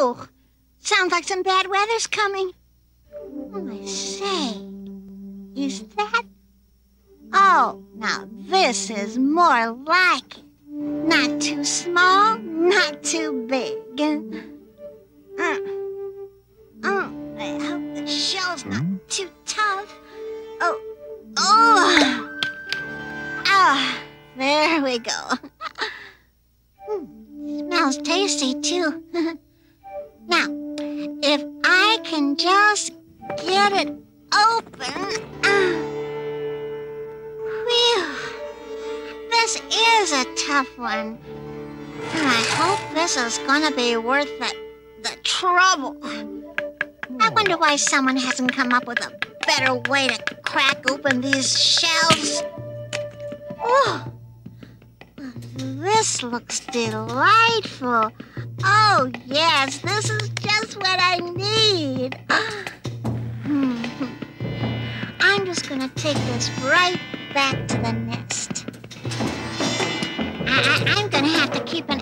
Ooh, sounds like some bad weather's coming. Oh, I say, is that... Oh, now this is more like it. Not too small, not too big. I hope the shell's not too tough. There we go. Smells tasty, too. Now, if I can just get it open... Whew. This is a tough one. I hope this is gonna be worth the trouble. I wonder why someone hasn't come up with a better way to crack open these shells. Oh, this looks delightful. Oh, yes, this is just what I need. I'm just gonna take this right back to the nest. I'm gonna have to keep an